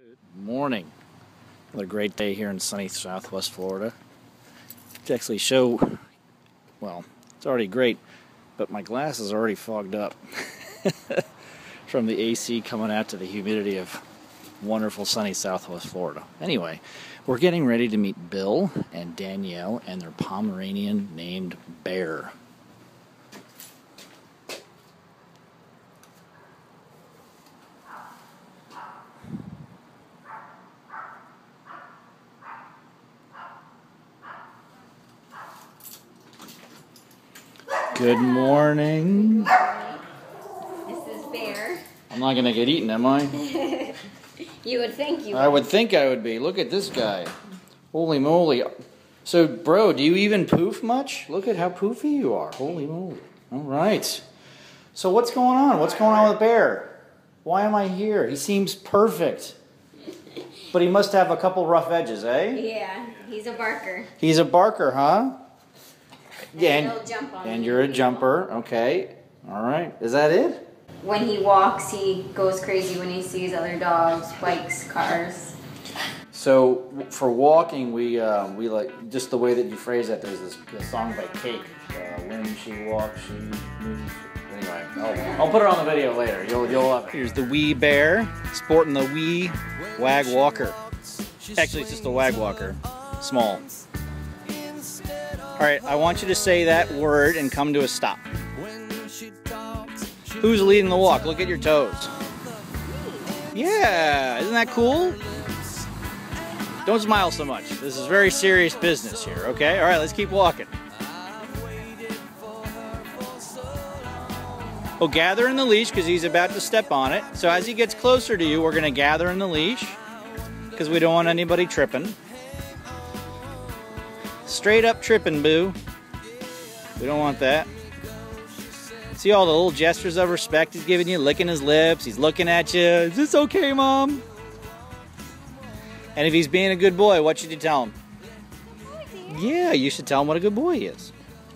Good morning. Another great day here in sunny Southwest Florida. To actually show, well, it's already great, but my glasses are already fogged up from the AC coming out to the humidity of wonderful sunny Southwest Florida. Anyway, we're getting ready to meet Bill and Danielle and their Pomeranian named Bear. Good morning. This is Bear. I'm not going to get eaten, am I? You would think you would. I would think I would be. Look at this guy. Holy moly. So, bro, do you even poof much? Look at how poofy you are. Holy moly. All right. So what's going on? What's going on with Bear? Why am I here? He seems perfect. But he must have a couple rough edges, eh? Yeah, he's a barker. He's a barker, huh? Yeah, he'll jump on and me. you're a jumper. Okay. All right. Is that it? When he walks, he goes crazy when he sees other dogs, bikes, cars. So for walking, we like just the way that you phrase that. There's this song by Cake. When she walks, she moves. Anyway, I'll put it on the video later. You'll love it. Here's the wee bear sporting the wee wag walker. Actually, it's just a wag walker, small. All right, I want you to say that word and come to a stop. Who's leading the walk? Look at your toes. Yeah, isn't that cool? Don't smile so much. This is very serious business here, okay? All right, let's keep walking. Well, gather in the leash because he's about to step on it. So as he gets closer to you, we're going to gather in the leash because we don't want anybody tripping. Straight up tripping, boo. We don't want that. See all the little gestures of respect he's giving you, licking his lips, he's looking at you. Is this okay, Mom? And if he's being a good boy, what should you tell him? Yeah, you should tell him what a good boy he is.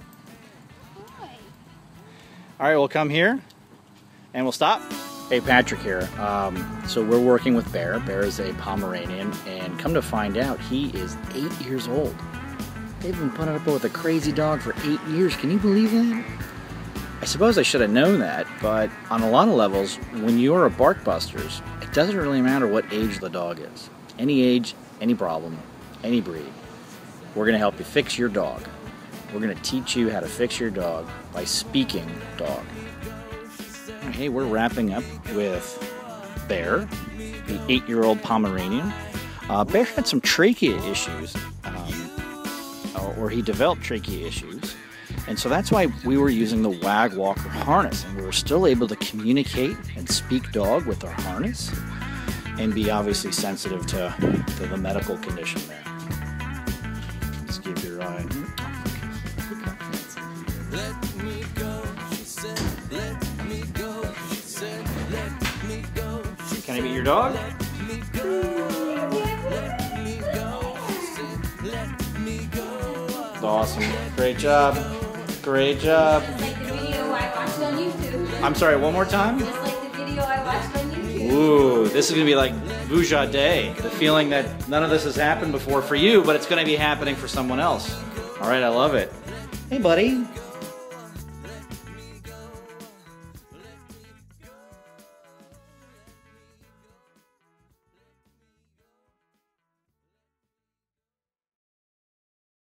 All right, we'll come here and we'll stop. Hey, Patrick here. So we're working with Bear. Bear is a Pomeranian, and come to find out, he is 8 years old. They've been putting up with a crazy dog for 8 years. Can you believe that? I suppose I should have known that, but on a lot of levels, when you're a bark busters, it doesn't really matter what age the dog is. Any age, any problem, any breed. We're going to help you fix your dog. We're going to teach you how to fix your dog by speaking dog. Hey, we're wrapping up with Bear, the 8-year-old Pomeranian. Bear had some trachea issues, or he developed trachea issues. And so that's why we were using the wag walker harness, and we were still able to communicate and speak dog with our harness and be obviously sensitive to the medical condition there. Let's give your eye. Let me go, she said, let me go, she said, let me go. Can I be your dog? Let me go, let me go, she said, let me go. That's awesome. Great job. Great job. Just like the video I watched on YouTube. I'm sorry, one more time? Just like the video I watched on YouTube. Ooh, this is going to be like Vuja Day. The feeling that none of this has happened before for you, but it's going to be happening for someone else. All right, I love it. Hey, buddy.